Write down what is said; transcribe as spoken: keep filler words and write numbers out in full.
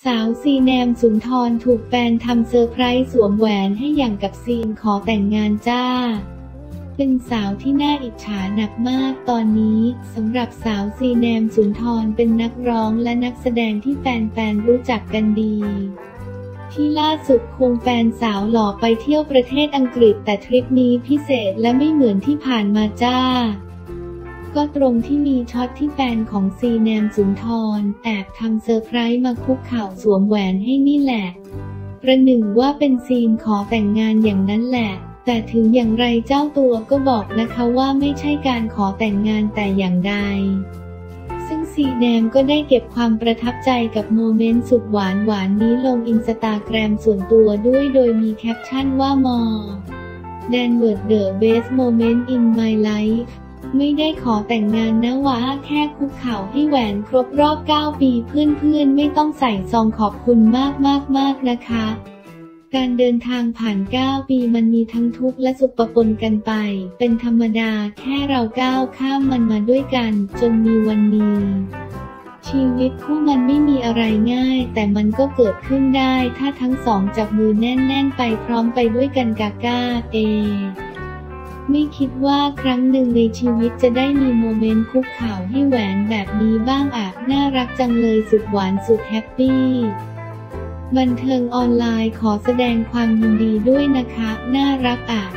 สาวซีแนมสุนทรถูกแฟนทำเซอร์ไพรส์สวมแหวนให้อย่างกับซีนขอแต่งงานจ้าเป็นสาวที่น่าอิจฉาหนักมากตอนนี้สำหรับสาวซีแนมสุนทรเป็นนักร้องและนักแสดงที่แฟนๆรู้จักกันดีที่ล่าสุดควงแฟนสาวหล่อไปเที่ยวประเทศอังกฤษแต่ทริปนี้พิเศษและไม่เหมือนที่ผ่านมาจ้าก็ตรงที่มีช็อตที่แฟนของซีแนมสุนทรแอบทำเซอร์ไพรส์มาคุกเข่าสวมแหวนให้นี่แหละประหนึ่งว่าเป็นซีนขอแต่งงานอย่างนั้นแหละแต่ถึงอย่างไรเจ้าตัวก็บอกนะคะว่าไม่ใช่การขอแต่งงานแต่อย่างใดซึ่งซีแนมก็ได้เก็บความประทับใจกับโมเมนต์สุดหวานหวานนี้ลงอินสตาแกรมส่วนตัวด้วยโดยมีแคปชั่นว่ามอ Than Word The Best Moment in My Life ไม่ได้ขอแต่งงานนะวะแค่คุกเข่าให้แหวนครบรอบเก้าปีเพื่อนๆไม่ต้องใส่ซองขอบคุณมากๆๆนะคะการเดินทางผ่านเก้าปีมันมีทั้งทุกข์และสุขปะปนกันไปเป็นธรรมดาแค่เราก้าวข้ามมันมาด้วยกันจนมีวันนี้ชีวิตคู่มันไม่มีอะไรง่ายแต่มันก็เกิดขึ้นได้ถ้าทั้งสองจับมือแน่นๆไปพร้อมไปด้วยกันกาก้าเอไม่คิดว่าครั้งหนึ่งในชีวิตจะได้มีโมเมนต์คุกเข่าให้แหวนแบบนี้บ้างอ่ะน่ารักจังเลยสุดหวานสุดแฮปปี้บันเทิงออนไลน์ขอแสดงความยินดีด้วยนะคะน่ารักอ่ะ